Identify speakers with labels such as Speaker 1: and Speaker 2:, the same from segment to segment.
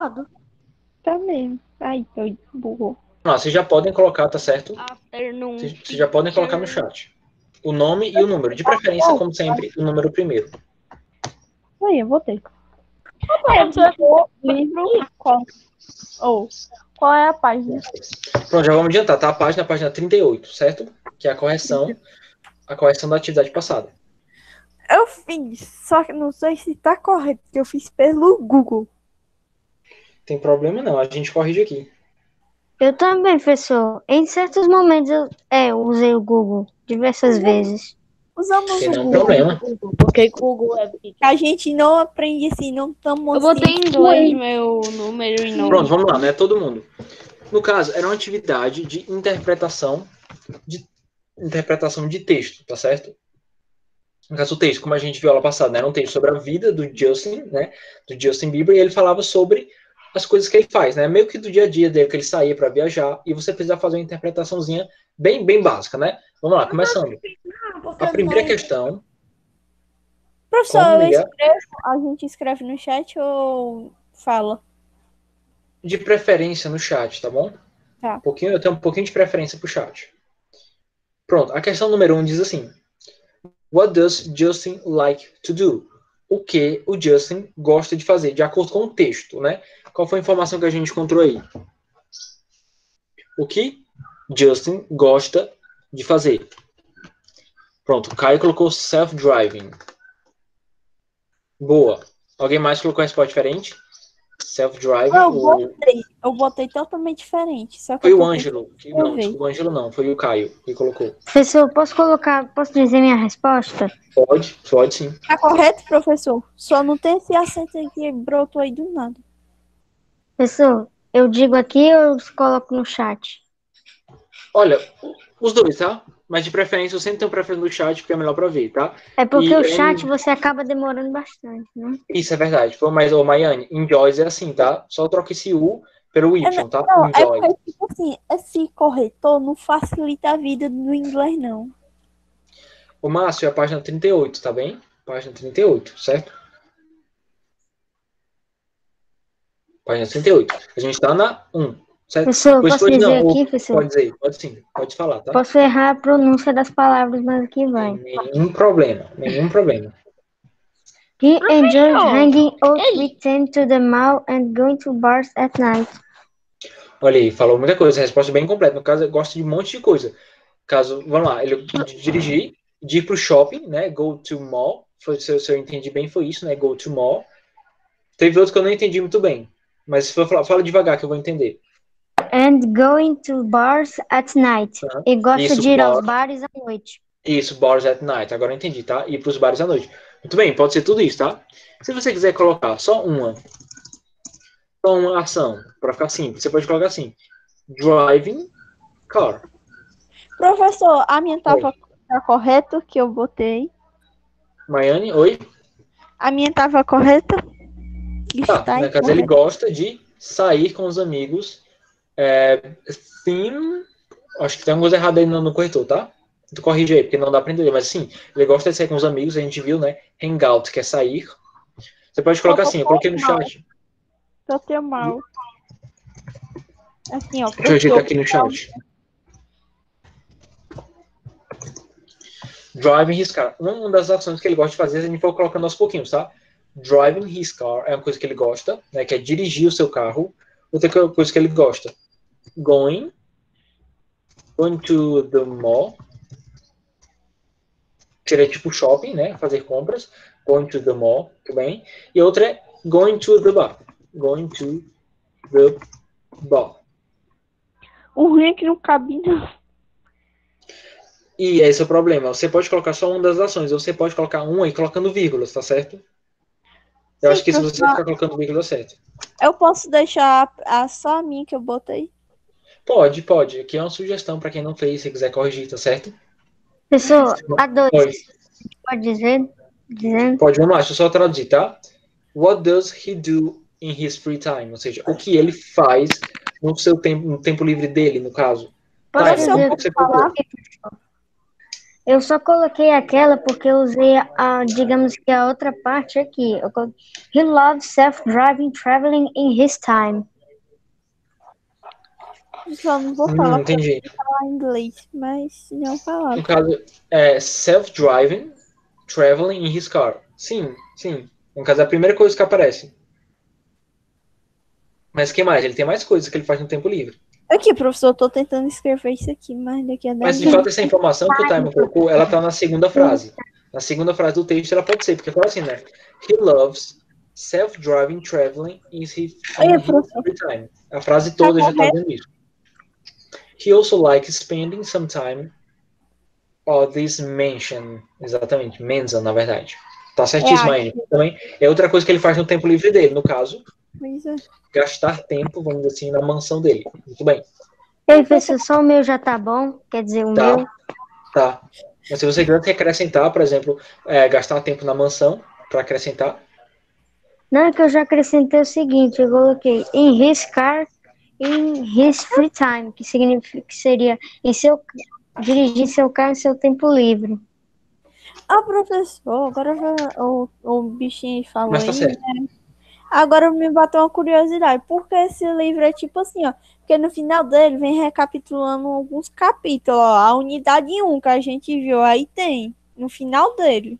Speaker 1: Tá mesmo. Ai, tô burro.
Speaker 2: Não, vocês já podem colocar, tá certo?
Speaker 3: Afternoon.
Speaker 2: Vocês já podem colocar no chat. O nome e o número. De preferência, como sempre, o número primeiro.
Speaker 1: Aí, eu votei. Livro qual? Qual é a página?
Speaker 2: Pronto, já vamos adiantar, tá? A página 38, certo? Que é a correção da atividade passada.
Speaker 1: Eu fiz, só que não sei se tá correto, porque eu fiz pelo Google.
Speaker 2: Tem problema não, a gente corrige aqui.
Speaker 4: Eu também, professor. Em certos momentos eu usei o Google diversas vezes.
Speaker 1: Usamos
Speaker 2: Tem
Speaker 1: o
Speaker 2: nenhum
Speaker 1: Google.
Speaker 2: problema.
Speaker 3: Porque Google é...
Speaker 1: A gente não aprende assim, não estamos
Speaker 3: Eu botei em inglês meu número e não...
Speaker 2: Pronto, vamos lá, né? Todo mundo. No caso, era uma atividade de interpretação de texto, tá certo? No caso, o texto, como a gente viu lá passada, né? Era um texto sobre a vida do Justin, né? Do Justin Bieber, e ele falava sobre as coisas que ele faz, né? Meio que do dia a dia dele, que ele saía para viajar, e você precisa fazer uma interpretaçãozinha bem básica, né? Vamos lá, começando. A primeira questão...
Speaker 1: Professor,
Speaker 2: Como, Miguel?
Speaker 1: a gente escreve no chat ou fala?
Speaker 2: De preferência no chat, tá bom?
Speaker 1: Tá.
Speaker 2: Eu tenho um pouquinho de preferência pro chat. Pronto, a questão número 1 diz assim: What does Justin like to do? O que o Justin gosta de fazer, de acordo com o texto, né? Qual foi a informação que a gente encontrou aí? O que Justin gosta de fazer? Pronto, o Caio colocou self-driving. Boa. Alguém mais colocou a resposta diferente? Self-driving?
Speaker 1: Eu botei totalmente diferente. Só que
Speaker 2: Foi o Ângelo. Não, o Ângelo não, foi o Caio que colocou.
Speaker 4: Professor, posso dizer minha resposta?
Speaker 2: Pode sim.
Speaker 1: Tá correto, professor? Só não tem esse acento aí que brotou aí do nada.
Speaker 4: Professor, eu digo aqui ou eu coloco no chat?
Speaker 2: Olha, os dois, tá? Mas de preferência, eu sempre tenho preferência no chat, porque é melhor pra ver, tá?
Speaker 4: É porque o chat você acaba demorando bastante, né?
Speaker 2: Isso é verdade. Mas, Maiane, enjoys é assim, tá? Só troca esse U pelo Y, tá?
Speaker 1: Não,
Speaker 2: Enjoy.
Speaker 1: porque, tipo assim, esse corretor não facilita a vida no inglês, não.
Speaker 2: O Márcio é a página 38, tá bem? Página 38, certo? Página 38. A gente tá na 1, certo?
Speaker 4: Professor, posso dizer aqui, professor?
Speaker 2: Pode dizer, pode sim. Pode falar, tá?
Speaker 4: Posso errar a pronúncia das palavras, mas aqui vai.
Speaker 2: Nenhum problema.
Speaker 4: He enjoys hanging out with them to the mall and going to bars at night.
Speaker 2: Olha aí, falou muita coisa. A resposta é bem completa. No caso, eu gosto de um monte de coisa. Caso, vamos lá, ele dirigir, de ir pro shopping, né? Go to mall. Se eu entendi bem, foi isso, né? Go to mall. Teve outros que eu não entendi muito bem. Mas se for falar, fala devagar que eu vou entender.
Speaker 4: And going to bars at night. E gosta de ir aos bares à noite.
Speaker 2: Isso, bars at night. Agora eu entendi, tá? Ir pros bares à noite. Muito bem, pode ser tudo isso, tá? Se você quiser colocar só uma ação, para ficar simples, você pode colocar assim: driving car.
Speaker 1: Professor, a minha tá correta que eu botei.
Speaker 2: Maiane, oi?
Speaker 1: A minha tava correta?
Speaker 2: Tá, no caso, ele gosta de sair com os amigos. Acho que tem alguma coisa errada aí no corretor, tá? Tu corrige aí, porque não dá pra entender. Mas sim, ele gosta de sair com os amigos, a gente viu, né? Hangout, que é sair. Você pode colocar assim, eu coloquei no chat.
Speaker 1: Tô mal. Assim, ó.
Speaker 2: Deixa eu ajeitar aqui no chat. Driving his car. Uma das ações que ele gosta de fazer, a gente for colocando aos pouquinhos, tá? Driving his car é uma coisa que ele gosta, né? Que é dirigir o seu carro. Outra coisa que ele gosta. Going to the mall. Seria tipo shopping, né? Fazer compras. Going to the mall, tudo bem? E outra é going to the bar. Going to the bar.
Speaker 1: O ruim é que não cabe, não.
Speaker 2: E esse é o problema. Você pode colocar só uma das ações, ou você pode colocar uma e colocando vírgulas, tá certo? Eu acho que se você ficar colocando vírgula, dá certo.
Speaker 1: Eu posso deixar só a minha que eu botei?
Speaker 2: Pode. Aqui é uma sugestão para quem não fez, se quiser corrigir, tá certo?
Speaker 4: Professor, a 2. Pode dizer?
Speaker 2: Pode, vamos lá, deixa eu só traduzir, tá? What does he do in his free time? Ou seja, o que ele faz no seu tempo livre dele, no caso.
Speaker 4: Pode dizer,
Speaker 1: falar?
Speaker 4: Eu só coloquei aquela porque eu usei digamos que a outra parte aqui. He loves self-driving traveling in his time.
Speaker 1: Só não vou falar porque
Speaker 2: Entendi.
Speaker 1: eu sei falar inglês, mas não falar.
Speaker 2: No caso, é self-driving, traveling in his car. Sim, sim. No caso, é a primeira coisa que aparece. Mas o que mais? Ele tem mais coisas que ele faz no tempo livre.
Speaker 1: Aqui, professor, eu tô tentando escrever isso aqui, mas daqui a 10
Speaker 2: Mas, de
Speaker 1: minutos.
Speaker 2: fato, essa informação que o Timer colocou, ela tá na segunda frase. Na segunda frase do texto, ela pode ser, porque fala assim, né? He loves self-driving traveling in his
Speaker 1: Aí, professor,
Speaker 2: free time. A frase
Speaker 1: tá
Speaker 2: toda já tá
Speaker 1: correto?
Speaker 2: dizendo isso. He also likes spending some time on this mansion. Exatamente, Mensa, na verdade. Tá certíssimo
Speaker 1: É,
Speaker 2: aí. Também é outra coisa que ele faz no tempo livre dele, no caso,
Speaker 1: pois é.
Speaker 2: gastar tempo, vamos dizer assim, na mansão dele. Muito bem.
Speaker 4: Ei, professor, só o meu já tá bom? Quer dizer, o
Speaker 2: Tá,
Speaker 4: meu?
Speaker 2: tá. Mas se você quiser acrescentar, por exemplo, gastar tempo na mansão, para acrescentar.
Speaker 4: Não, é que eu já acrescentei o seguinte, eu coloquei in his car, in his free time, que significa que seria dirigir seu carro em seu tempo livre.
Speaker 1: Ah, professor, agora o bichinho aí falou
Speaker 2: Mas tá
Speaker 1: aí.
Speaker 2: certo.
Speaker 1: Agora me bateu uma curiosidade. Por que esse livro é tipo assim, ó? Porque no final dele vem recapitulando alguns capítulos, ó. A unidade 1 que a gente viu aí tem. No final dele.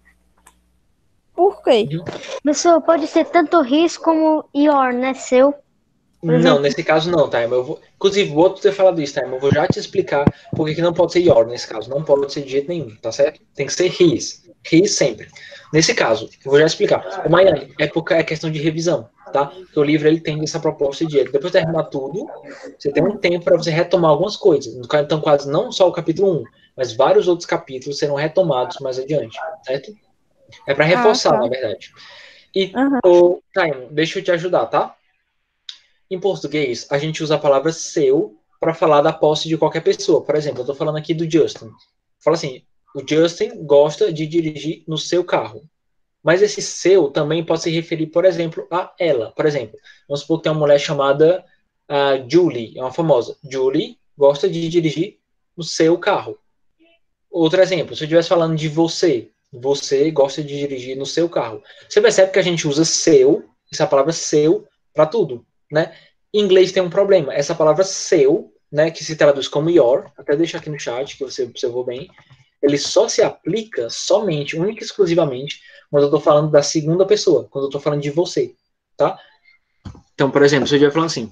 Speaker 1: Por quê?
Speaker 4: Professor, pode ser tanto his como your, né? Seu. Por
Speaker 2: Não,
Speaker 4: exemplo,
Speaker 2: nesse caso não, tá? Inclusive, vou ter falado isso, tá? Eu vou já te explicar por que não pode ser your nesse caso. Não pode ser de jeito nenhum, tá certo? Tem que ser his. His sempre. Nesse caso, eu vou já explicar. O Miami é questão de revisão, tá? Porque o livro ele tem essa proposta de depois de terminar tudo, você tem um tempo para você retomar algumas coisas. Então, quase não só o capítulo 1, mas vários outros capítulos serão retomados mais adiante, certo? É para
Speaker 1: Ah,
Speaker 2: reforçar,
Speaker 1: tá.
Speaker 2: na verdade. E,
Speaker 1: Aham.
Speaker 2: Time, deixa eu te ajudar, tá? Em português, a gente usa a palavra seu para falar da posse de qualquer pessoa. Por exemplo, eu estou falando aqui do Justin. Fala assim, o Justin gosta de dirigir no seu carro. Mas esse seu também pode se referir, por exemplo, a ela. Por exemplo, vamos supor que tem uma mulher chamada Julie, é uma famosa. Julie gosta de dirigir no seu carro. Outro exemplo, se eu estivesse falando de você, você gosta de dirigir no seu carro. Você percebe que a gente usa seu, essa palavra seu, para tudo, né? Em inglês tem um problema. Essa palavra seu, né, que se traduz como your, até deixar aqui no chat, que você observou bem, ele só se aplica somente, única e exclusivamente, quando eu estou falando da segunda pessoa, quando eu estou falando de você, tá? Então, por exemplo, se eu estiver falando assim,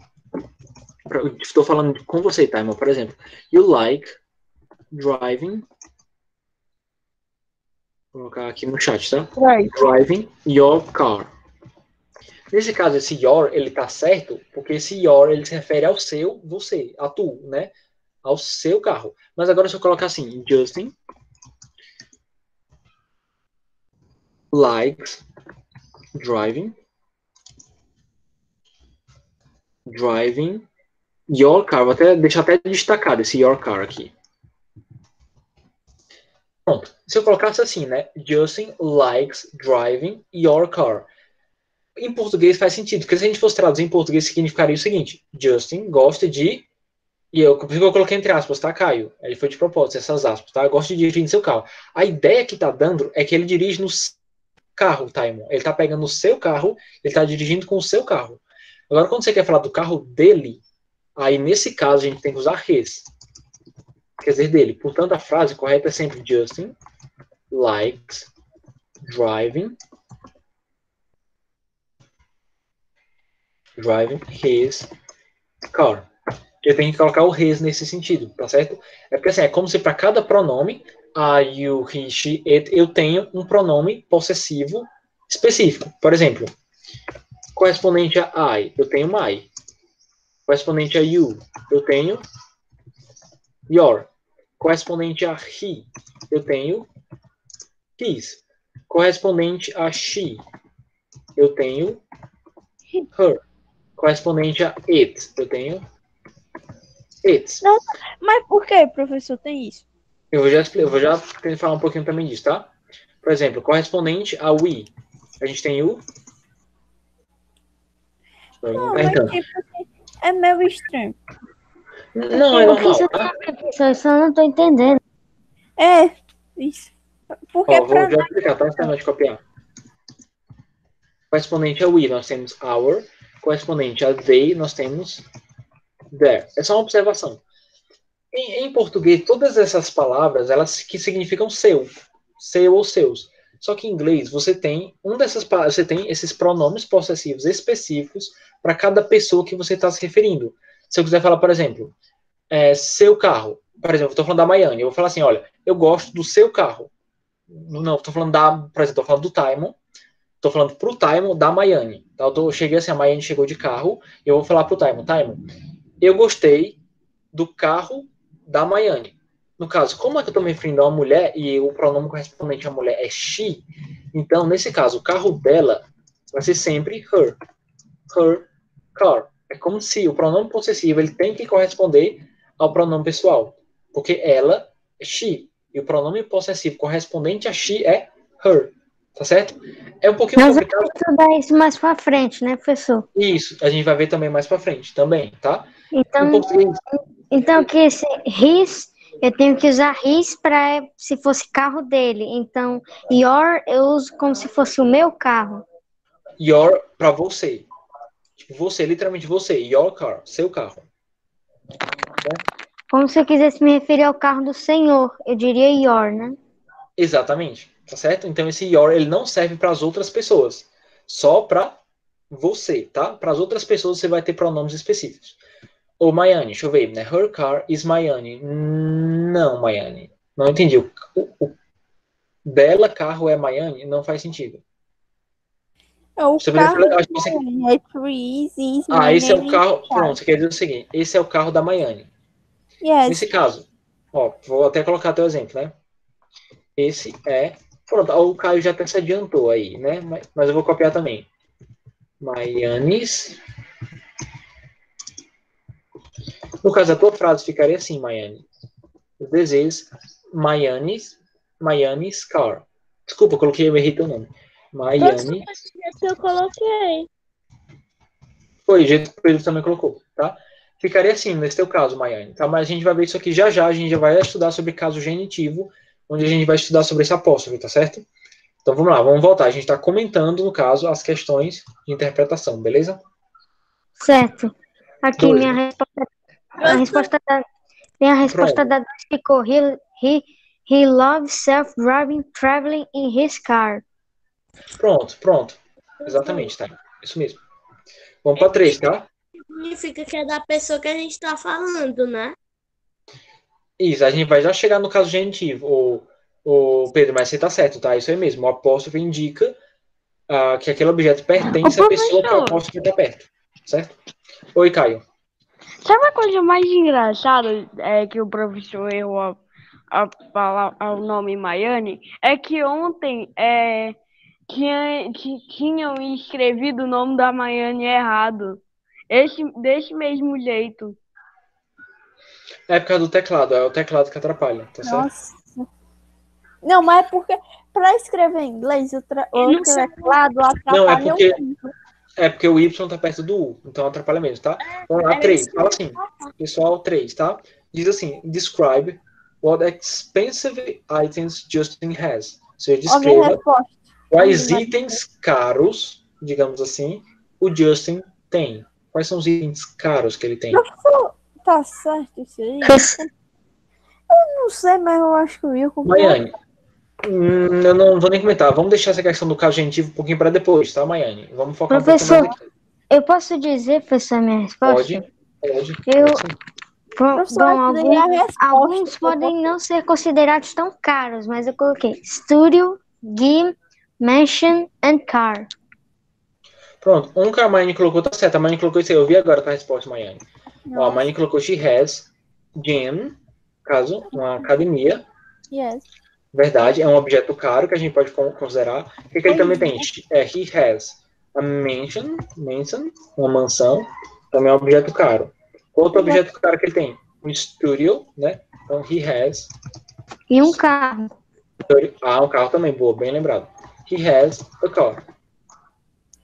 Speaker 2: estou falando com você, tá, irmão? Por exemplo, you like driving. Vou colocar aqui no chat, tá?
Speaker 1: Right.
Speaker 2: Driving your car. Nesse caso, esse your, ele tá certo, porque esse your, ele se refere ao seu, você, a tu, né? Ao seu carro. Mas agora se eu colocar assim, Justin likes driving your car. Vou até deixar até destacado esse your car aqui. Pronto. Se eu colocasse assim, né? Justin likes driving your car. Em português faz sentido, porque se a gente fosse traduzir em português, significaria o seguinte: Justin gosta de. E eu coloquei entre aspas, tá, Caio? Aí foi de propósito, essas aspas, tá? Gosta de dirigir no seu carro. A ideia que tá dando é que ele dirige no carro, tá, irmão? Ele tá pegando o seu carro, ele tá dirigindo com o seu carro. Agora, quando você quer falar do carro dele, aí nesse caso a gente tem que usar his. Quer dizer, dele. Portanto, a frase correta é sempre Justin likes driving his car. Eu tenho que colocar o his nesse sentido, tá certo? É porque assim, é como se para cada pronome, I, you, he, she, it, eu tenho um pronome possessivo específico. Por exemplo, correspondente a I, eu tenho my. Correspondente a you, eu tenho your. Correspondente a he, eu tenho his. Correspondente a she, eu tenho her. Correspondente a it, eu tenho its.
Speaker 1: Não, mas por que, professor, tem isso?
Speaker 2: Eu vou já tentar falar um pouquinho também disso, tá? Por exemplo, correspondente a we, a gente tem o.
Speaker 1: Não, mas
Speaker 2: Então.
Speaker 1: tipo assim, é meio estranho.
Speaker 2: Não, é
Speaker 4: o que
Speaker 2: normal,
Speaker 4: você
Speaker 2: tá?
Speaker 4: tá, professor? Isso eu não tô entendendo.
Speaker 1: É, Isso. Porque
Speaker 2: Ó,
Speaker 1: pra
Speaker 2: vou já explicar, tá? Terminar de copiar. Correspondente a we, nós temos our. Correspondente a they, nós temos their. É só uma observação. Em português, todas essas palavras, elas que significam seu ou seus. Só que em inglês, você tem você tem esses pronomes possessivos específicos para cada pessoa que você está se referindo. Se eu quiser falar, por exemplo, seu carro. Por exemplo, eu estou falando da Maiane. Eu vou falar assim, olha, eu gosto do seu carro. Não, estou falando por exemplo, estou falando do Taimon. Estou falando pro Taimon da Maiane. Tá? Eu cheguei assim, a Maiane chegou de carro, eu vou falar pro Taimon, eu gostei do carro da Maiane. No caso, como é que eu estou me referindo a uma mulher e o pronome correspondente à mulher é she, então, nesse caso, o carro dela vai ser sempre her. Her car. É como se o pronome possessivo ele tem que corresponder ao pronome pessoal. Porque ela é she. E o pronome possessivo correspondente a she é her. Tá certo? É um pouquinho
Speaker 4: Nós
Speaker 2: complicado.
Speaker 4: vamos estudar isso mais pra frente, né, professor?
Speaker 2: Isso, a gente vai ver também mais pra frente, também, tá?
Speaker 4: Então,
Speaker 2: Em português,
Speaker 4: que esse his, eu tenho que usar his para se fosse carro dele. Então, your eu uso como se fosse o meu carro.
Speaker 2: your pra você. Tipo, você, literalmente você. Your car, seu carro.
Speaker 4: Como se eu quisesse me referir ao carro do senhor, eu diria your, né?
Speaker 2: Exatamente, tá certo? Então esse your ele não serve para as outras pessoas, só para você, tá? Para as outras pessoas você vai ter pronomes específicos. Ou Maiane, deixa eu ver, né? Her car is Maiane. Não, Maiane. Não entendi. O dela carro é Maiane? Não faz sentido.
Speaker 1: o
Speaker 2: Você
Speaker 1: carro
Speaker 2: acho que você...
Speaker 1: é Trees is
Speaker 2: esse é o carro. Pronto, você quer dizer o seguinte: esse é o carro da Maiane.
Speaker 1: Yes.
Speaker 2: Nesse caso, ó, vou até colocar até o exemplo, né? Esse é. Pronto, o Caio já até se adiantou aí, né? Mas eu vou copiar também. Maianes. No caso, a tua frase ficaria assim, Maiane. This is Maiane's car. Desculpa, eu errei teu nome. Maiane.
Speaker 3: Eu coloquei.
Speaker 2: Foi, o jeito que o Pedro também colocou, tá? Ficaria assim, nesse teu caso, Maiane. Tá? Mas a gente vai ver isso aqui já já. A gente já vai estudar sobre caso genitivo, onde a gente vai estudar sobre esse apóstrofo, tá certo? Então vamos lá, vamos voltar. A gente está comentando, no caso, as questões de interpretação, beleza?
Speaker 4: Certo. Aqui
Speaker 2: Dois,
Speaker 4: minha
Speaker 2: né?
Speaker 4: resposta. A resposta da. Tem a resposta
Speaker 2: Pronto.
Speaker 4: da 2 que ficou. He loves self-driving traveling in his car.
Speaker 2: Pronto. Exatamente, tá? Isso mesmo. Vamos para 3, tá?
Speaker 3: Significa que é da pessoa que a gente tá falando, né?
Speaker 2: Isso, a gente vai já chegar no caso genitivo. O Pedro, mas você tá certo, tá? Isso aí mesmo. O apóstrofo indica que aquele objeto pertence à pessoa que o apóstrofo está perto. Certo? Oi, Caio.
Speaker 3: Sabe a coisa mais engraçada é que o professor errou o nome Maiane? É que ontem tinham escrevido o nome da Maiane errado. Desse mesmo jeito.
Speaker 2: É por causa do teclado. É o teclado que atrapalha, tá certo?
Speaker 1: Nossa. Não, mas é porque para escrever em inglês, o teclado atrapalha muito.
Speaker 2: É porque o Y tá perto do U, então atrapalha mesmo, tá? Vamos lá, 3. Fala assim, pessoal, 3, tá? Diz assim, describe what expensive items Justin has. Ou seja, descreva quais itens caros, digamos assim, o Justin tem. Quais são os itens caros que ele tem?
Speaker 1: Tá certo isso aí? Eu não sei, mas eu acho que o Will concordou.
Speaker 2: Maiane, eu não vou nem comentar. Vamos deixar essa questão do caso genitivo um pouquinho para depois, tá, Maiane? Vamos focar um pouquinho mais aqui.
Speaker 4: Eu posso dizer, professor, minha resposta?
Speaker 2: Pode.
Speaker 4: Alguns podem não ser considerados tão caros, mas eu coloquei studio, game, mansion and car.
Speaker 2: Pronto, que a Maiane colocou tá certo. A Maiane colocou isso aí. Eu vi agora a resposta, Maiane. Ó, a Maiane colocou she has gym, caso, uma academia.
Speaker 1: Yes.
Speaker 2: Verdade, é um objeto caro que a gente pode considerar. O que ele também tem? He has a mansion, uma mansão, também é um objeto caro. Outro objeto caro que ele tem? Um studio, né? Então, he has.
Speaker 4: E um carro.
Speaker 2: Um carro também, boa, bem lembrado. He has a car.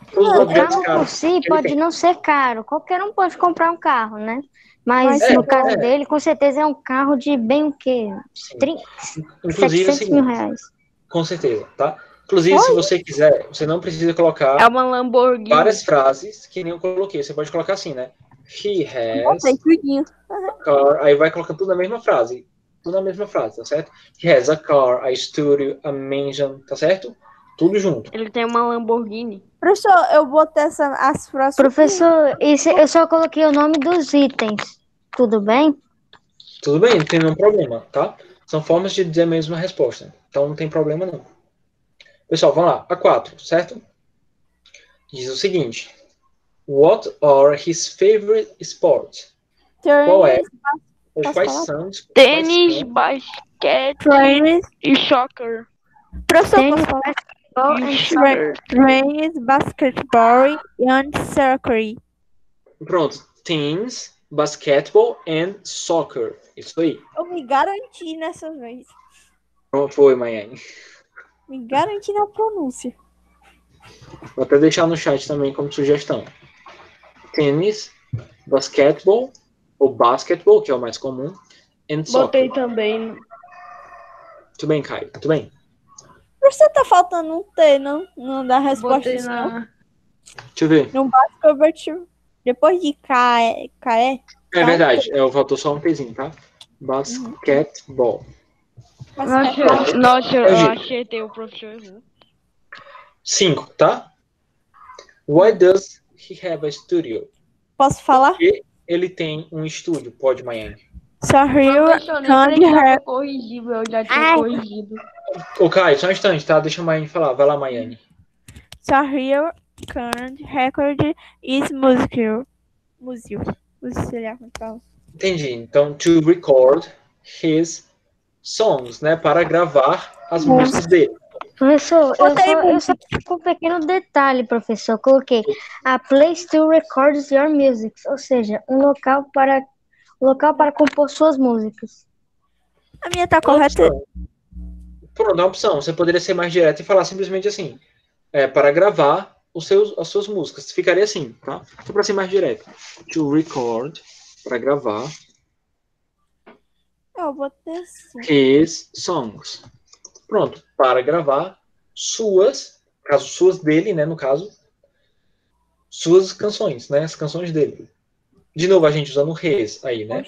Speaker 2: Todos os
Speaker 4: O
Speaker 2: objetos
Speaker 4: carro
Speaker 2: caros
Speaker 4: por si
Speaker 2: que ele
Speaker 4: pode
Speaker 2: tem.
Speaker 4: não ser caro. Qualquer um pode comprar um carro, né? Mas
Speaker 1: Mas
Speaker 4: no caso
Speaker 2: é.
Speaker 4: dele, com certeza é um carro de bem o quê?
Speaker 2: Sim.
Speaker 4: 30,
Speaker 2: Inclusive, é o
Speaker 4: 700 mil
Speaker 2: seguinte,
Speaker 4: reais.
Speaker 2: com certeza, tá? Inclusive, se você quiser, você não precisa
Speaker 3: É
Speaker 2: colocar
Speaker 3: uma Lamborghini.
Speaker 2: várias frases que nem eu coloquei. Você pode colocar assim, né? He
Speaker 1: Botei
Speaker 2: has
Speaker 1: tudinho.
Speaker 2: a car. Aí vai colocando tudo na mesma frase. Tudo na mesma frase, tá certo? He has a car, a studio, a mansion, tá certo? Tudo junto.
Speaker 3: Ele tem uma Lamborghini.
Speaker 1: Professor, eu botei as frases.
Speaker 4: Professor, eu só coloquei o nome dos itens. Tudo bem?
Speaker 2: Tudo bem, não tem nenhum problema, tá? São formas de dizer a mesma resposta. Então não tem problema não. Pessoal, vamos lá. A4, certo? Diz o seguinte. What are his favorite sports? Qual é? Ou
Speaker 1: Posso
Speaker 2: quais
Speaker 1: falar?
Speaker 2: são?
Speaker 3: Tênis, basquete
Speaker 1: Tênis.
Speaker 3: e soccer.
Speaker 1: Professor,
Speaker 4: Tênis,
Speaker 1: posso falar?
Speaker 4: basketball
Speaker 3: E
Speaker 4: and
Speaker 3: soccer.
Speaker 1: Tênis, basquetebol and soccer.
Speaker 2: Pronto. Teams, basketball and soccer. Isso aí.
Speaker 1: Eu me garanti nessa vez.
Speaker 2: Como foi, Maiane?
Speaker 1: Me garanti na pronúncia.
Speaker 2: Vou até deixar no chat também como sugestão. Tênis, basquetebol, ou basketball, que é o mais comum, and
Speaker 3: Botei
Speaker 2: soccer.
Speaker 3: também.
Speaker 2: Muito bem, Caio. Muito bem.
Speaker 1: Você tá faltando um T, não? Não dá resposta.
Speaker 3: Botei
Speaker 1: não?
Speaker 3: na.
Speaker 2: Deixa eu ver.
Speaker 1: No basquete, depois de K,
Speaker 2: É verdade. Faltou só um pezinho, tá? Basketball.
Speaker 3: Nossa,
Speaker 2: É o
Speaker 3: eu
Speaker 2: jeito.
Speaker 3: acertei, o professor errou.
Speaker 2: 5, tá? Why does he have a studio?
Speaker 1: Posso falar?
Speaker 2: Porque ele tem um estúdio, pode, Miami.
Speaker 1: Sorry,
Speaker 3: Professor, nem
Speaker 1: can't
Speaker 3: precisava
Speaker 1: have.
Speaker 3: corrigir, eu já tinha
Speaker 1: Ai.
Speaker 3: corrigido.
Speaker 2: Ô, Caio, só um instante, tá? Deixa a Miami falar. Vai lá, Miami.
Speaker 1: Sorry, current record is musical.
Speaker 2: Entendi. Então, to record his songs, né? Para gravar as músicas dele.
Speaker 4: Professor,
Speaker 1: Botei
Speaker 4: eu só com um pequeno detalhe, professor. Eu coloquei a place to record your music, ou seja, um local para compor suas músicas.
Speaker 1: A minha tá
Speaker 2: É uma
Speaker 1: correta?
Speaker 2: opção. Pronto, é uma opção. Você poderia ser mais direto e falar simplesmente assim. Para gravar as suas músicas. Ficaria assim, tá? Só para ser mais direto. To record, para gravar
Speaker 1: Eu botei assim.
Speaker 2: his songs. Pronto, para gravar suas dele, né, no caso, suas canções, né, as canções dele. De novo, a gente usando his aí, né?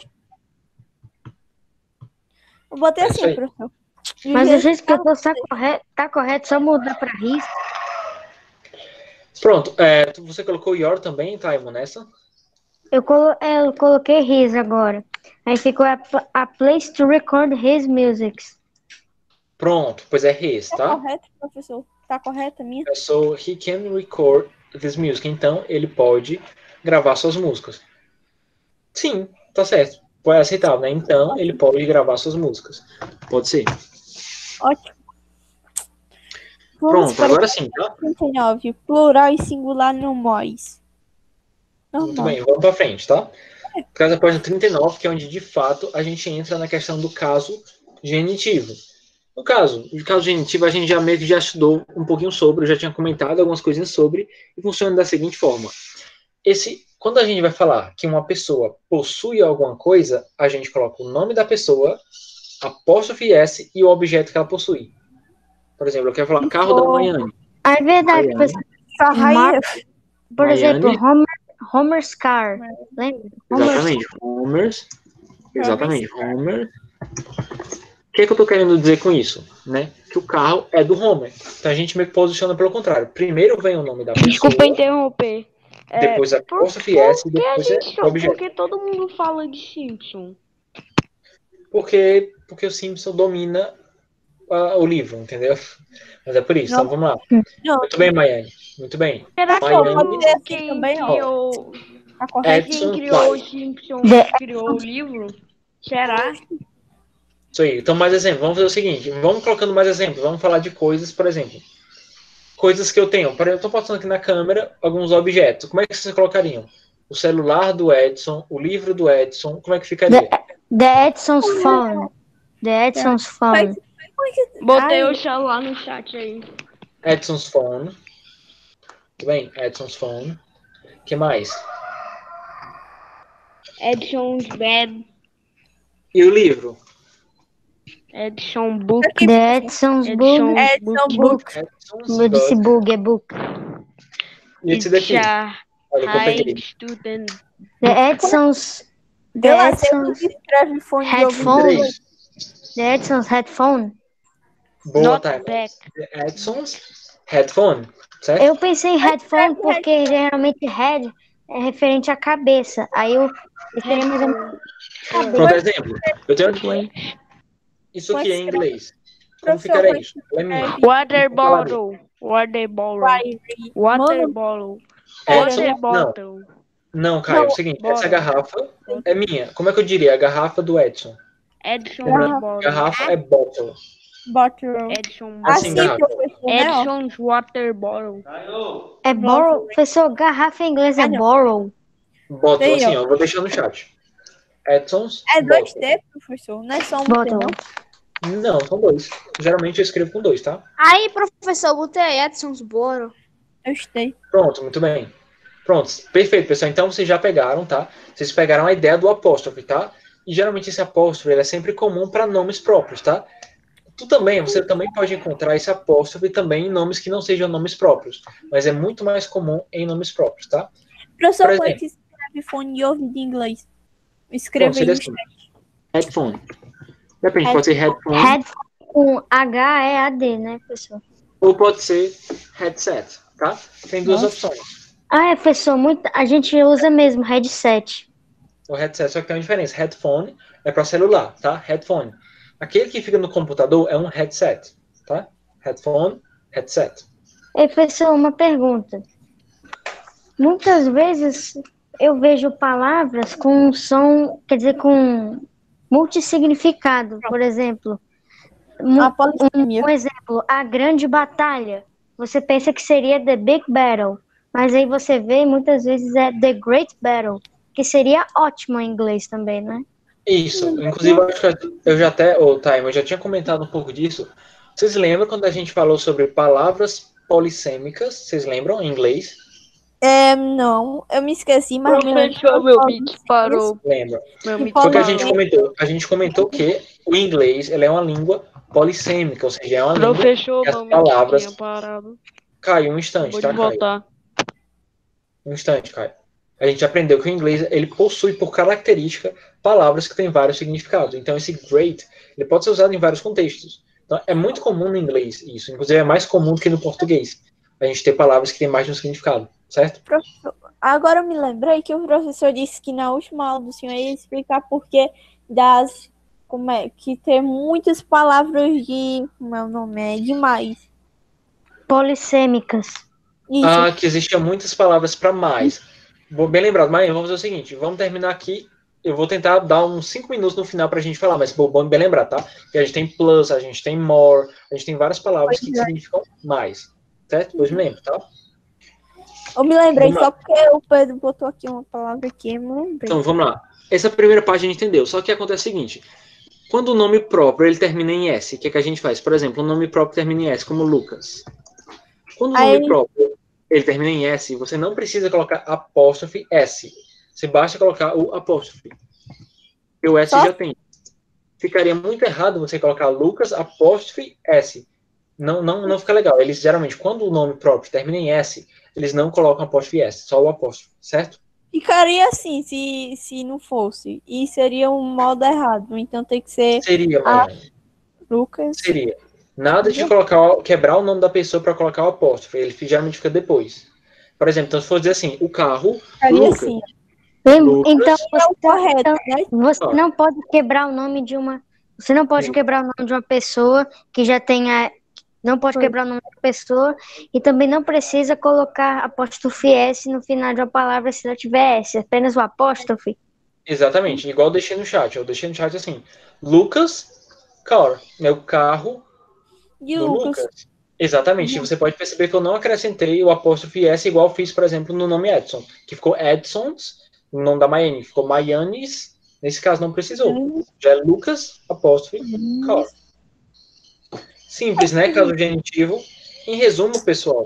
Speaker 1: Eu botei
Speaker 2: É
Speaker 1: assim,
Speaker 2: isso aí.
Speaker 1: professor.
Speaker 4: Mas do jeito que eu tô, tá correto, só mudar para his.
Speaker 2: Pronto, você colocou your também, Taimo, nessa?
Speaker 4: Eu coloquei his agora. Aí ficou a place to record his music.
Speaker 2: Pronto, pois é his,
Speaker 1: Tá
Speaker 2: tá?
Speaker 1: correto, professor? Tá correta a minha?
Speaker 2: So, he can record this music. Então, ele pode gravar suas músicas. Sim, tá certo. Foi aceitável, né? Então, ele pode gravar suas músicas. Pode ser.
Speaker 1: Ótimo.
Speaker 2: Pronto, agora sim, tá?
Speaker 1: 39. Plural e singular no mais.
Speaker 2: Muito bem, vamos para frente, tá? Caso da página 39, que é onde, de fato, a gente entra na questão do caso genitivo. No caso, o caso genitivo, a gente já meio que já estudou um pouquinho sobre, eu já tinha comentado algumas coisinhas sobre, e funciona da seguinte forma. Quando a gente vai falar que uma pessoa possui alguma coisa, a gente coloca o nome da pessoa, apóstrofe S e o objeto que ela possui. Por exemplo, eu quero falar carro da Maiane.
Speaker 4: Ah, é verdade,
Speaker 2: Maiane.
Speaker 4: professor. Por
Speaker 2: Maiane.
Speaker 4: exemplo, Homer's car. Lembra?
Speaker 2: Exatamente. Homer. O que é que eu estou querendo dizer com isso? Né? Que o carro é do Homer. Então a gente meio que posiciona pelo contrário. Primeiro vem o nome da pessoa.
Speaker 3: Desculpa interromper.
Speaker 2: Depois a apóstrofe S e depois o objeto.
Speaker 3: Porque todo mundo fala de Simpson.
Speaker 2: Porque o Simpson domina o livro, entendeu? Mas é por isso.
Speaker 1: Não.
Speaker 2: Então vamos lá.
Speaker 1: Não.
Speaker 2: Muito bem, Maiane. Muito bem.
Speaker 3: Será que
Speaker 2: Maiane,
Speaker 3: quem
Speaker 1: também,
Speaker 3: criou,
Speaker 1: Tá correto?
Speaker 2: Edson
Speaker 3: quem criou o
Speaker 2: Klein.
Speaker 3: Simpson criou o livro? Será?
Speaker 2: Isso aí. Então, mais exemplos. Vamos fazer o seguinte. Vamos colocando mais exemplos. Vamos falar de coisas, por exemplo. Coisas que eu tenho. Eu estou passando aqui na câmera alguns objetos. Como é que vocês colocariam? O celular do Edson, o livro do Edson. Como é que ficaria?
Speaker 4: The Edson's phone. The Edson's phone.
Speaker 3: Botei o celular no chat aí.
Speaker 2: Edson's phone. Tudo bem? Edson's phone. O que mais?
Speaker 3: Edson's bed.
Speaker 2: E o livro?
Speaker 3: Edson book.
Speaker 4: The Edson's book.
Speaker 3: Edson
Speaker 1: book.
Speaker 2: Edson's
Speaker 4: Eu disse
Speaker 2: book.
Speaker 4: book, é book.
Speaker 2: E esse daqui?
Speaker 3: It's a
Speaker 2: Olha, que eu
Speaker 3: high
Speaker 2: peguei.
Speaker 3: student.
Speaker 4: The Edson's. The
Speaker 1: Eu lá sei como
Speaker 4: Edson's.
Speaker 1: que escreve fone de
Speaker 4: Headphone.
Speaker 1: ouvido.
Speaker 2: 3.
Speaker 4: The Edson's headphone.
Speaker 2: Boa,
Speaker 3: Not
Speaker 2: Time.
Speaker 3: back.
Speaker 2: The Edson's headphone, certo?
Speaker 4: Eu pensei em headphone porque geralmente head é referente à cabeça. Aí eu seria mais ou menos
Speaker 2: Pronto, exemplo. Eu tenho aqui. Isso aqui é em inglês. Como
Speaker 1: Professor,
Speaker 2: ficaria isso? Ela é minha.
Speaker 3: Water bottle. Water bottle. Water
Speaker 1: Mano,
Speaker 3: bottle.
Speaker 2: Edson?
Speaker 3: Water
Speaker 2: Não.
Speaker 3: bottle.
Speaker 2: Não, Caio, é o
Speaker 1: Não,
Speaker 2: seguinte,
Speaker 3: bora.
Speaker 2: essa garrafa é minha. Como é que eu diria? A garrafa do Edson.
Speaker 3: Edson
Speaker 2: Lembrando,
Speaker 3: bottle.
Speaker 2: garrafa é bottle.
Speaker 1: bottle.
Speaker 3: Edson
Speaker 2: Assim,
Speaker 1: Assim,
Speaker 2: garrafa.
Speaker 1: professor, né? ó.
Speaker 3: Edson's water bottle.
Speaker 4: É borrow. Professor, garrafa em inglês é
Speaker 1: Ah, não.
Speaker 4: borrow.
Speaker 2: Bottle,
Speaker 1: Sei,
Speaker 2: assim,
Speaker 1: ó.
Speaker 2: ó. Eu vou deixar no chat. Edson's
Speaker 1: É dois
Speaker 2: bottle.
Speaker 1: T, professor, não é só um T,
Speaker 4: Bottle.
Speaker 1: não.
Speaker 2: Não, são dois. Geralmente eu escrevo com dois, tá?
Speaker 5: Aí, professor, botei Edson's Boro.
Speaker 1: Eu sei.
Speaker 2: Pronto, muito bem. Pronto, perfeito, pessoal. Então vocês já pegaram, tá? Vocês pegaram a ideia do apóstrofe, tá? E geralmente esse apóstrofe ele é sempre comum para nomes próprios, tá? Você também pode encontrar esse apóstrofe também em nomes que não sejam nomes próprios, mas é muito mais comum em nomes próprios, tá?
Speaker 1: Professor,
Speaker 2: Por
Speaker 1: como é
Speaker 2: exemplo.
Speaker 1: que escreve fone de ouvido em inglês?
Speaker 2: Pronto,
Speaker 1: Escreve
Speaker 2: seria
Speaker 1: aí.
Speaker 2: assim. Headphone. Depende, pode ser headphone
Speaker 4: Headphone com H-E-A-D, né, professor?
Speaker 2: ou pode ser headset, tá? Tem duas opções.
Speaker 4: Ah, é, professor, a gente usa mesmo headset.
Speaker 2: O headset só que tem uma diferença. Headphone é para celular, tá? Headphone. Aquele que fica no computador é um headset, tá? Headphone, headset.
Speaker 4: Ei, professor, uma pergunta. Muitas vezes eu vejo palavras com som, quer dizer, com multissignificado. Por exemplo,
Speaker 1: A polissemia.
Speaker 4: um exemplo, a grande batalha. Você pensa que seria the big battle, mas aí você vê muitas vezes é the great battle, que seria ótimo em inglês também, né?
Speaker 2: Isso. Inclusive, eu acho que eu já até, eu já tinha comentado um pouco disso. Vocês lembram quando a gente falou sobre palavras polissêmicas? Vocês lembram em inglês?
Speaker 1: Não, eu me esqueci, mas
Speaker 3: Professor, meu mic parou.
Speaker 2: Lembra?
Speaker 3: Meu mic
Speaker 2: Foi o que a
Speaker 3: parou.
Speaker 2: gente comentou. A gente comentou que o inglês ele é uma língua polissêmica, ou seja, é uma língua
Speaker 3: Professor,
Speaker 2: que as
Speaker 3: meu mic
Speaker 2: palavras...
Speaker 3: tinha parado.
Speaker 2: Caio, um instante,
Speaker 3: Vou
Speaker 2: tá,
Speaker 3: de
Speaker 2: Caio?
Speaker 3: voltar.
Speaker 2: Um instante, Caio. A gente aprendeu que o inglês ele possui por característica palavras que têm vários significados. Então esse great ele pode ser usado em vários contextos. Então, é muito comum no inglês isso. Inclusive é mais comum do que no português. A gente ter palavras que têm mais de um significado, certo?
Speaker 1: Professor, agora eu me lembrei que o professor disse que na última aula do senhor ia explicar por que que tem muitas palavras de, como é o nome? É demais.
Speaker 4: Polissêmicas.
Speaker 1: Isso.
Speaker 2: Ah, que existiam muitas palavras para mais. Bem lembrado, mas vamos fazer o seguinte, vamos terminar aqui. Eu vou tentar dar uns 5 minutos no final para a gente falar, mas bom bem lembrar, tá? Que a gente tem plus, a gente tem more, a gente tem várias palavras que significam mais, certo? Depois me lembro, tá?
Speaker 1: Eu me lembrei
Speaker 2: Vamos
Speaker 1: só porque o Pedro botou aqui uma palavra aqui, eu me lembrei.
Speaker 2: Então, vamos lá. Essa primeira parte a gente entendeu, só que acontece o seguinte, quando o nome próprio ele termina em S, o que, é que a gente faz? Por exemplo, o nome próprio termina em S, como Lucas. Quando o nome próprio ele termina em S, você não precisa colocar apóstrofe S. Você basta colocar o apóstrofe. E o S
Speaker 1: Só?
Speaker 2: já tem. Ficaria muito errado você colocar Lucas apóstrofe S. Não fica legal. Eles geralmente, quando o nome próprio termina em S, eles não colocam apóstrofe S, só o apóstrofe, certo?
Speaker 1: Ficaria assim, se não fosse. E seria um modo errado. Então tem que ser
Speaker 2: Seria, Mariana.
Speaker 1: Lucas.
Speaker 2: Seria. Nada de quebrar o nome da pessoa para colocar o apóstrofe. Ele geralmente fica depois. Por exemplo, então se for dizer assim, o carro,
Speaker 1: Ficaria
Speaker 2: Lucas.
Speaker 1: assim.
Speaker 2: Lucas.
Speaker 4: Então,
Speaker 1: É o correto, né?
Speaker 4: você não pode quebrar o nome de uma. Você não pode quebrar o nome de uma pessoa que já tenha. Não pode quebrar o nome da pessoa e também não precisa colocar apóstrofe S no final de uma palavra se ela tiver S, apenas o apóstrofe.
Speaker 2: Exatamente, igual eu deixei no chat. Eu deixei no chat assim, Lucas car, né, o carro
Speaker 1: De
Speaker 2: do
Speaker 1: Lucas.
Speaker 2: Lucas. Exatamente, e você pode perceber que eu não acrescentei o apóstrofe S igual eu fiz, por exemplo, no nome Edson, que ficou Edsons, no nome da Maiane, ficou Maianes, nesse caso não precisou. Já é Lucas, apóstrofe, car. Simples, né, caso genitivo. Em resumo, pessoal,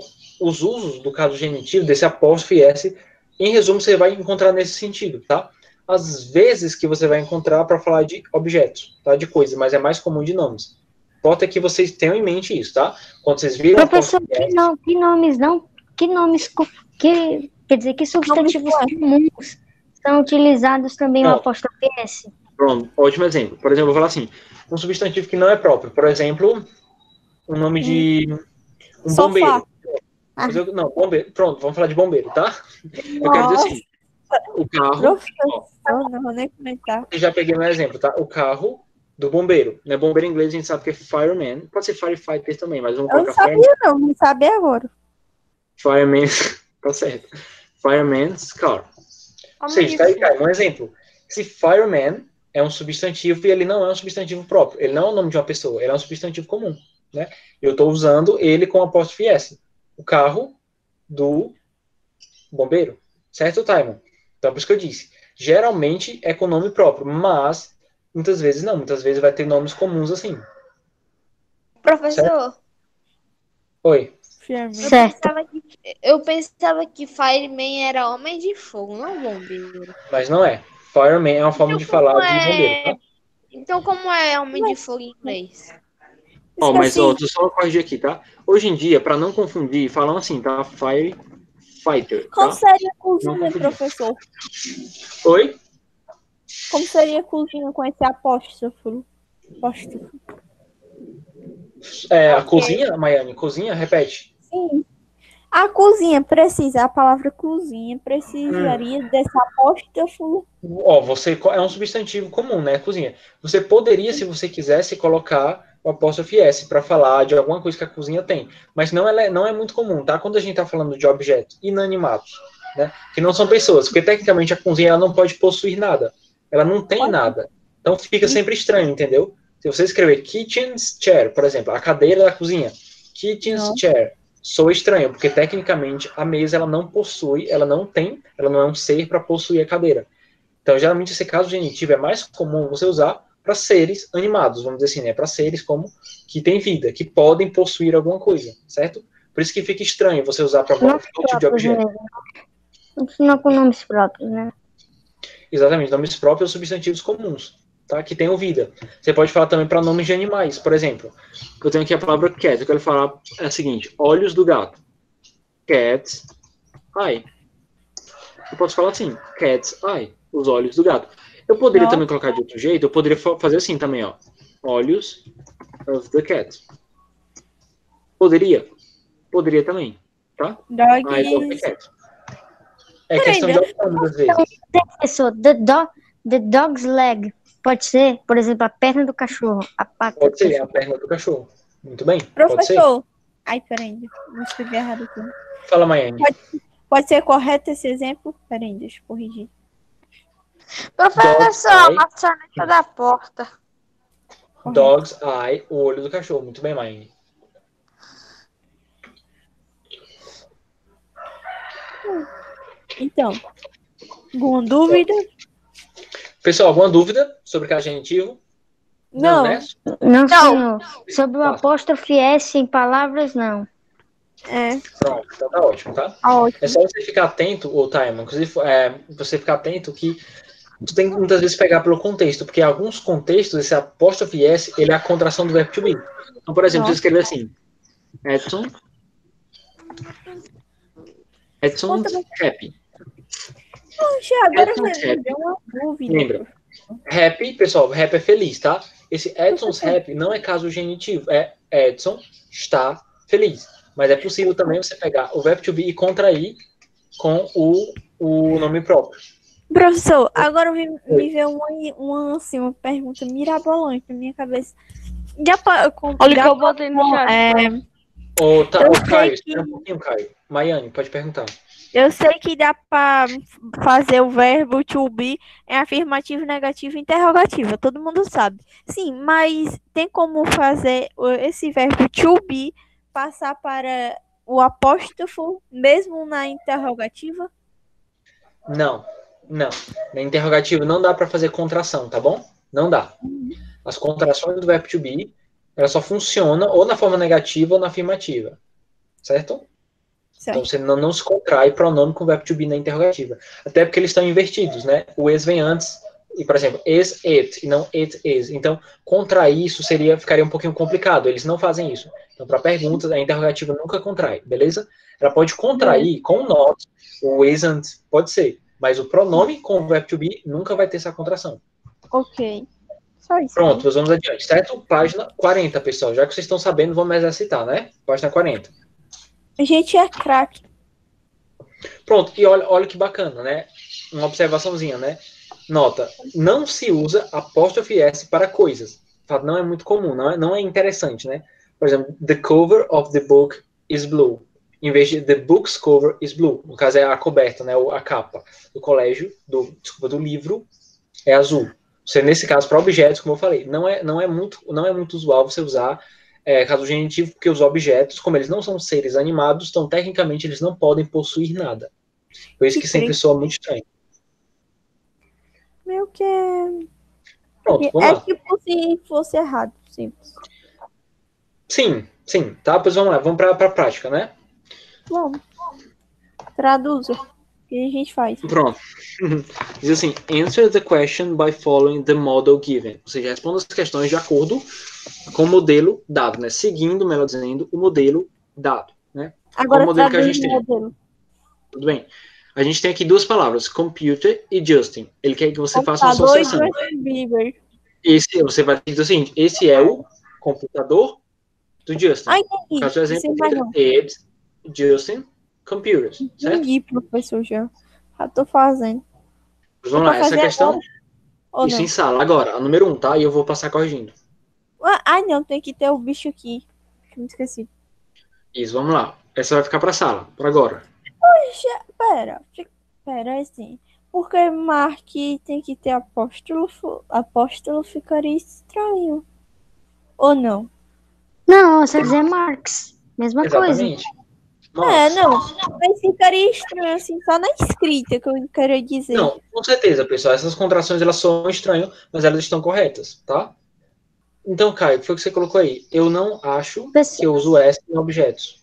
Speaker 2: os usos do caso genitivo, desse apóstrofo S, em resumo, você vai encontrar nesse sentido, tá? Às vezes que você vai encontrar para falar de objetos, tá? De coisas, mas é mais comum de nomes. Importa que vocês tenham em mente isso, tá? Quando vocês viram
Speaker 4: Professor, que nomes, quer dizer, que substantivos comuns são utilizados também no
Speaker 2: Pronto.
Speaker 4: apóstrofe S?
Speaker 2: Pronto, ótimo exemplo. Por exemplo, eu vou falar assim, um substantivo que não é próprio. Por exemplo, um nome de um
Speaker 1: Sofá.
Speaker 2: bombeiro. Não, bombeiro. Pronto, vamos falar de bombeiro, tá? Eu quero dizer assim, o carro... ó,
Speaker 1: Não vou nem comentar.
Speaker 2: eu já peguei um exemplo, tá? O carro do bombeiro. Né? Bombeiro em inglês a gente sabe que é fireman. Pode ser firefighter também, mas vamos
Speaker 1: Eu não
Speaker 2: colocar fireman.
Speaker 1: sabia, não sabia agora.
Speaker 2: Fireman, tá certo. Fireman's car. Ou seja, tá aí, cara, um exemplo. Se fireman é um substantivo e ele não é um substantivo próprio. Ele não é o nome de uma pessoa, ele é um substantivo comum. Né? Eu estou usando ele com apóstrofe S. O carro do bombeiro. Certo, Taimon? Então, por isso que eu disse. Geralmente é com nome próprio, mas muitas vezes não. Muitas vezes vai ter nomes comuns assim.
Speaker 5: Professor,
Speaker 2: Oi.
Speaker 4: Certo.
Speaker 5: eu pensava que Fireman era homem de fogo, não bombeiro.
Speaker 2: Mas não é. Fireman é uma forma de falar de
Speaker 5: como
Speaker 2: bombeiro. Tá?
Speaker 5: Então, como é homem de fogo em inglês?
Speaker 2: Ó, mas ó,
Speaker 1: Esqueci.
Speaker 2: deixa eu só corrigir aqui, tá? Hoje em dia, para não confundir, falam assim, tá? Firefighter.
Speaker 1: Como
Speaker 2: Tá?
Speaker 1: seria
Speaker 2: Não
Speaker 1: cozinha,
Speaker 2: confundir.
Speaker 1: professor?
Speaker 2: Oi?
Speaker 1: Como seria cozinha com esse apóstrofo?
Speaker 2: É, a cozinha, Maiane? Cozinha? Repete.
Speaker 1: Sim. A cozinha precisa, a palavra cozinha precisaria desse apóstrofo.
Speaker 2: Ó, você é um substantivo comum, né? Cozinha. Você poderia, se você quisesse, colocar o apóstrofe S para falar de alguma coisa que a cozinha tem. Mas não é muito comum, tá? Quando a gente tá falando de objetos inanimados, né? Que não são pessoas. Porque tecnicamente a cozinha ela não pode possuir nada. Ela não tem nada. Então fica sempre estranho, entendeu? Se você escrever kitchen's chair, por exemplo, a cadeira da cozinha, kitchen's chair, soa estranho, porque tecnicamente a mesa ela não possui, ela não é um ser para possuir a cadeira. Então, geralmente, esse caso genitivo é mais comum você usar para seres animados, vamos dizer assim, né? Para seres como que têm vida, que podem possuir alguma coisa, certo? Por isso que fica estranho você usar para outro tipo de objeto.
Speaker 4: Não com nomes próprios, né?
Speaker 2: Exatamente, nomes próprios ou substantivos comuns, tá? Que tenham vida. Você pode falar também para nomes de animais, por exemplo. Eu tenho aqui a palavra cat, eu quero falar é a seguinte, olhos do gato. Cat's eye. Eu posso falar assim, cat's eye, os olhos do gato. Eu poderia também colocar de outro jeito, eu poderia fazer assim também, ó. Olhos of the cat. Poderia também, tá? Eyes of the cat. É questão de opção, às vezes.
Speaker 4: Professor, the dog's leg. Pode ser, por exemplo, a perna do cachorro, a pata.
Speaker 2: Pode ser, a perna do cachorro. Muito bem, pode ser.
Speaker 1: Professor. Ai, peraí, não escrevi errado aqui.
Speaker 2: Fala, Maiane.
Speaker 1: Pode ser correto esse exemplo? Peraí, deixa eu corrigir.
Speaker 5: Professor, a maçaneta da porta.
Speaker 2: Dog's eye, o olho do cachorro. Muito bem, Maiane.
Speaker 1: Então, alguma dúvida?
Speaker 2: Pessoal, alguma dúvida sobre caso genitivo?
Speaker 1: Não.
Speaker 2: Né?
Speaker 4: Não, senhor. Sobre o apóstrofe S em palavras, não.
Speaker 1: É.
Speaker 2: Pronto, então tá ótimo, tá?
Speaker 1: Ótimo.
Speaker 2: É só você ficar atento, ô Taimon, inclusive, você ficar atento que tu tem que muitas vezes pegar pelo contexto, porque em alguns contextos, esse apóstrofe S, ele é a contração do verbo to be. Então, por exemplo, você escrever assim, Edson's happy.
Speaker 1: Poxa, agora
Speaker 2: Edson's
Speaker 1: me
Speaker 2: happy.
Speaker 1: deu uma dúvida.
Speaker 2: Lembra? Happy, pessoal, happy é feliz, tá? Esse Edson's happy não é caso genitivo, é Edson está feliz. Mas é possível também você pegar o verbo to be e contrair com o nome próprio.
Speaker 1: Professor, agora me veio uma pergunta mirabolante na minha cabeça.
Speaker 3: Olha o que eu botei no chat.
Speaker 2: Ô,
Speaker 1: Eu
Speaker 2: Caio,
Speaker 1: sei que-
Speaker 2: espera um pouquinho, Caio. Maiane, pode perguntar.
Speaker 1: Eu sei que dá para fazer o verbo to be em afirmativo, negativo e interrogativo. Todo mundo sabe. Sim, mas tem como fazer esse verbo to be passar para o apóstrofo mesmo na interrogativa?
Speaker 2: Não. Na interrogativa não dá para fazer contração, tá bom? Não dá. As contrações do verbo to be, ela só funciona ou na forma negativa ou na afirmativa. Certo? Então você não se contrai pronome com verbo to be na interrogativa. Até porque eles estão invertidos, né? O is vem antes, e, por exemplo, is it, e não it is. Então, contrair isso ficaria um pouquinho complicado. Eles não fazem isso. Então, para perguntas, a interrogativa nunca contrai, beleza? Ela pode contrair com not, o isn't, pode ser. Mas o pronome com o verbo to be nunca vai ter essa contração.
Speaker 1: Ok. Só isso.
Speaker 2: Pronto, nós vamos adiante, certo? Página 40, pessoal. Já que vocês estão sabendo, vamos exercitar, né? Página 40.
Speaker 1: A gente é craque.
Speaker 2: Pronto, e olha que bacana, né? Uma observaçãozinha, né? Nota, não se usa apóstrofe S para coisas. Não é muito comum, não é interessante, né? Por exemplo, the cover of the book is blue. Em vez de the book's cover is blue. No caso é a coberta, né? A capa do colégio, do livro, é azul. Você, nesse caso, para objetos, como eu falei, não é muito usual você usar caso genitivo, porque os objetos, como eles não são seres animados, então, tecnicamente, eles não podem possuir nada. Por isso que sempre soa muito estranho.
Speaker 1: Meu que...
Speaker 2: Pronto, vamos lá.
Speaker 1: Tipo se fosse errado, simples.
Speaker 2: Sim, tá? Pois vamos lá, vamos para a prática, né?
Speaker 1: Vamos. Traduza. O que a gente faz?
Speaker 2: Pronto. Diz assim, answer the question by following the model given. Ou seja, responda as questões de acordo com o modelo dado, né? Seguindo, melhor dizendo, o modelo dado, né?
Speaker 1: Agora,
Speaker 2: o modelo que a gente tem.
Speaker 1: Modelo.
Speaker 2: Tudo bem. A gente tem aqui duas palavras, computer e Justin. Ele quer que você faça uma associação. Esse, você vai dizer o seguinte, esse é o computador do Justin.
Speaker 1: Entendi.
Speaker 2: Caso o exemplo, fica Justin Computers, certo?
Speaker 1: Entendi, professor, já tô fazendo.
Speaker 2: Vamos lá, essa questão, isso em sala. Agora, a número 1, tá? E eu vou passar corrigindo.
Speaker 1: Não, tem que ter o bicho aqui. Me esqueci.
Speaker 2: Isso, vamos lá. Essa vai ficar pra sala, por agora.
Speaker 1: Poxa, pera, assim. Porque Mark tem que ter apóstolo? Apóstolo ficaria estranho. Ou não?
Speaker 4: Não, você dizer Marx. Mesma
Speaker 2: Exatamente.
Speaker 4: coisa.
Speaker 1: Não. Mas ficaria estranho, assim, só na escrita que eu quero dizer.
Speaker 2: Não, com certeza, pessoal. Essas contrações, elas são estranhas, mas elas estão corretas, tá? Então, Caio, o que foi que você colocou aí? Eu não acho que eu uso S em objetos.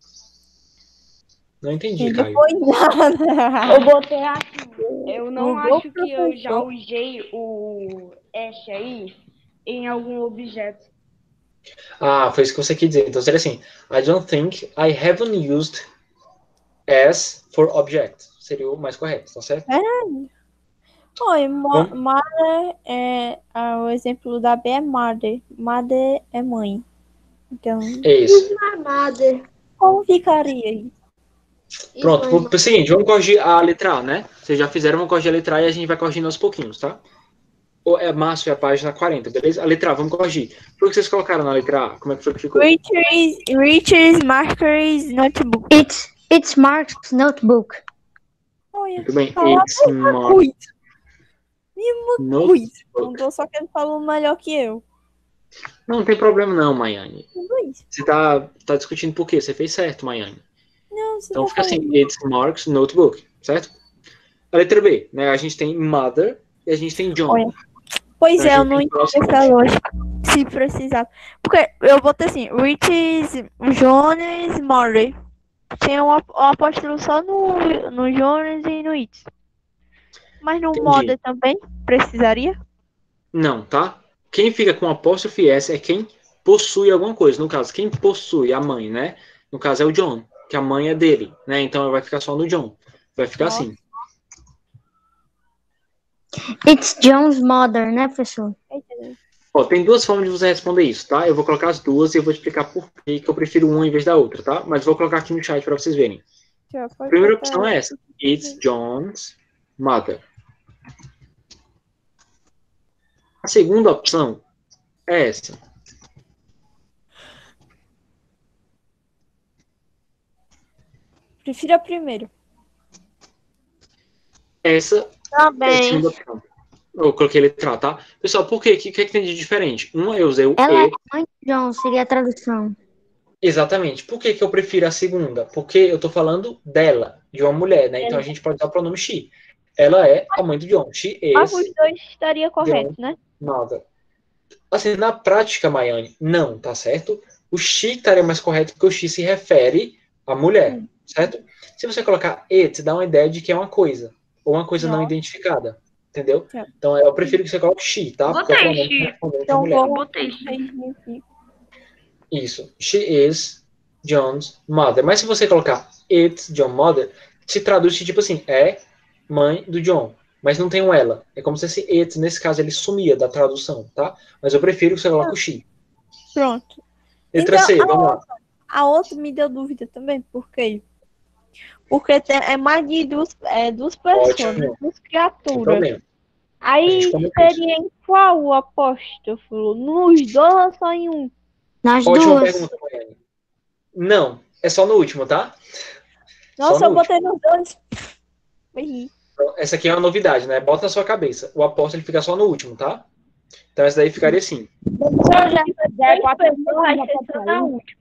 Speaker 2: Não entendi, Caio.
Speaker 1: Não foi nada.
Speaker 3: Eu botei aqui. Eu não acho que eu já usei o S aí em algum objeto.
Speaker 2: Ah, foi isso que você quis dizer. Então seria assim, I don't think I haven't used S for object. Seria o mais correto, tá certo?
Speaker 1: Oi, mother o exemplo da B é mother. Mother é mãe. Então,
Speaker 2: é isso.
Speaker 5: Mother.
Speaker 1: Como ficaria aí?
Speaker 2: Pronto, pro seguinte, vamos corrigir a letra A, né? Vocês já fizeram, vamos corrigir a letra A e a gente vai corrigindo aos pouquinhos, tá? Márcio, é a página 40, beleza? A letra A, vamos corrigir. Por que vocês colocaram na letra A? Como é que foi que ficou?
Speaker 1: Richard's Markers Notebook.
Speaker 4: It's Mark's notebook.
Speaker 2: Muito bem, it's Mark's notebook.
Speaker 1: Não tô só que ele falou melhor que eu.
Speaker 2: Não tem problema não, Maiane. Você tá discutindo por quê? Você fez certo, Maiane.
Speaker 1: Não,
Speaker 2: então fica assim, it's Mark's notebook, certo? A letra B, né? A gente tem mother e a gente tem John.
Speaker 1: Olha. Pois
Speaker 2: então,
Speaker 1: eu não entendo essa lógica, se precisar. Porque eu botei assim, Rich's Jones Murray. Tinha um apóstolo só no Jones e no It. Mas no Mother também precisaria?
Speaker 2: Não, tá? Quem fica com apóstrofe S é quem possui alguma coisa. No caso, quem possui a mãe, né? No caso é o John, que a mãe é dele, né? Então vai ficar só no John. Vai ficar assim.
Speaker 4: It's John's mother, né, professor?
Speaker 2: Tem duas formas de você responder isso, tá? Eu vou colocar as duas e eu vou te explicar por que eu prefiro uma em vez da outra, tá? Mas vou colocar aqui no chat para vocês verem. A primeira opção é essa. It's John's mother. A segunda opção é essa.
Speaker 1: Prefiro a primeira.
Speaker 2: Essa
Speaker 5: também.
Speaker 2: É a segunda opção. Eu coloquei letra A, tá? Pessoal, por quê? O que tem de diferente? Uma eu usei o
Speaker 4: Ela
Speaker 2: E.
Speaker 4: é mãe de John, seria a tradução.
Speaker 2: Exatamente. Por que eu prefiro a segunda? Porque eu tô falando dela, de uma mulher, né? Então a gente pode usar o pronome she. Ela é a mãe do John. She is.
Speaker 1: Os dois estaria correto, né?
Speaker 2: Nada. Assim, na prática, Maiane, não, tá certo? O she estaria mais correto porque o she se refere à mulher, certo? Se você colocar it, dá uma ideia de que é uma coisa, ou uma coisa não
Speaker 1: Não.
Speaker 2: identificada, entendeu?
Speaker 1: Certo.
Speaker 2: Então, eu prefiro que você coloque she, tá? Porque é o
Speaker 3: Botei
Speaker 2: pronome
Speaker 3: she.
Speaker 2: correspondente à
Speaker 1: Então
Speaker 2: mulher.
Speaker 1: vou
Speaker 3: Botei she.
Speaker 1: significa.
Speaker 2: Isso. She is John's mother. Mas se você colocar it's John's mother, se traduz tipo assim, é mãe do John. Mas não tem um ela. É como se esse it, nesse caso, ele sumia da tradução, tá? Mas eu prefiro que você coloque o she.
Speaker 1: Pronto.
Speaker 2: Letra
Speaker 1: Então,
Speaker 2: C, vamos lá.
Speaker 1: A outra me deu dúvida também, por quê? Porque é mais de duas pessoas,
Speaker 2: Ótimo.
Speaker 1: duas
Speaker 2: Sem
Speaker 1: criaturas.
Speaker 2: problema. A
Speaker 1: Aí
Speaker 2: gente comenta isso.
Speaker 1: seria em qual o apóstrofo? Nos dois ou só em um?
Speaker 4: Nas
Speaker 2: Ótima
Speaker 4: duas.
Speaker 2: pergunta, Goiânia. Não, é só no último, tá?
Speaker 1: Nossa,
Speaker 2: Só
Speaker 1: eu
Speaker 2: no
Speaker 1: botei nos dois. Errei.
Speaker 2: Então, essa aqui é uma novidade, né? Bota na sua cabeça. O apóstolo ele fica só no último, tá? Então essa daí ficaria assim.
Speaker 3: Já é 4 pessoas, vai ser só na última.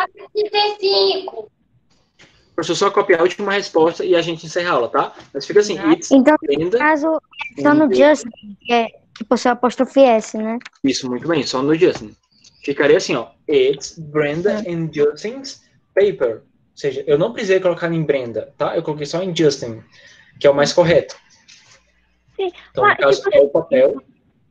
Speaker 5: 35.
Speaker 2: Professor, só copiar a última resposta e a gente encerra a aula, tá? Mas fica assim, it's
Speaker 4: Então, no
Speaker 2: Brenda.
Speaker 4: caso, só no Justin, que possui o apóstrofe S, né?
Speaker 2: Isso, muito bem, só no Justin. Ficaria assim, ó. It's Brenda and Justin's paper. Ou seja, eu não precisei colocar em Brenda, tá? Eu coloquei só em Justin, que é o mais correto.
Speaker 1: Sim,
Speaker 2: Então, no
Speaker 1: mas
Speaker 2: caso,
Speaker 1: tipo
Speaker 2: é o papel.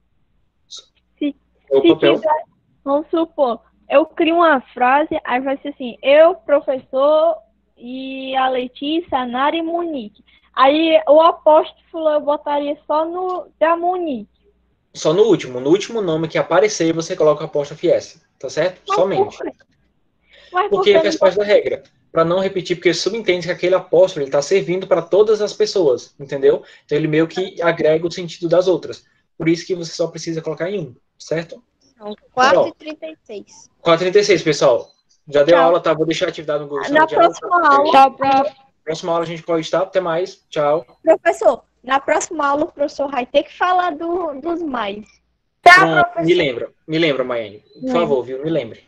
Speaker 1: Se-
Speaker 2: É o
Speaker 1: se
Speaker 2: papel.
Speaker 1: tiver, vamos supor, eu crio uma frase, aí vai ser assim, eu, professor, e a Letícia, a Nara e Monique. Aí o apóstrofo eu botaria só no da Monique.
Speaker 2: Só no último. No último nome que aparecer, você coloca o apóstrofe S. Tá certo?
Speaker 1: Mas
Speaker 2: Somente.
Speaker 1: por quê? Mas
Speaker 2: Porque
Speaker 1: por
Speaker 2: faz
Speaker 1: que
Speaker 2: parte da regra. Para não repetir, porque subentende que aquele apóstolo está servindo para todas as pessoas, entendeu? Então ele meio que agrega o sentido das outras. Por isso que você só precisa colocar em um, certo?
Speaker 5: Não, 4h36.
Speaker 2: 4h36, pessoal. Já deu
Speaker 1: Tchau.
Speaker 2: aula, tá? Vou deixar a atividade no Google
Speaker 1: Na
Speaker 2: Sala de aula.
Speaker 1: próxima aula,
Speaker 3: Tchau, prof.
Speaker 2: Próxima aula a gente pode estar. Até mais. Tchau.
Speaker 1: professor, na próxima aula o professor vai ter que falar dos mais.
Speaker 2: Pronto. Me lembra, Maiane. Por favor, viu? Me lembre.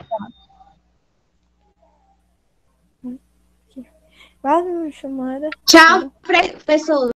Speaker 1: Vai me chamar.
Speaker 5: Tchau, professor.